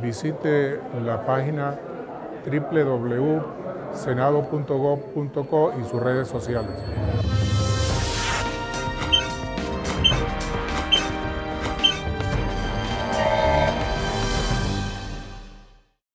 visite la página www.senado.gov.co y sus redes sociales.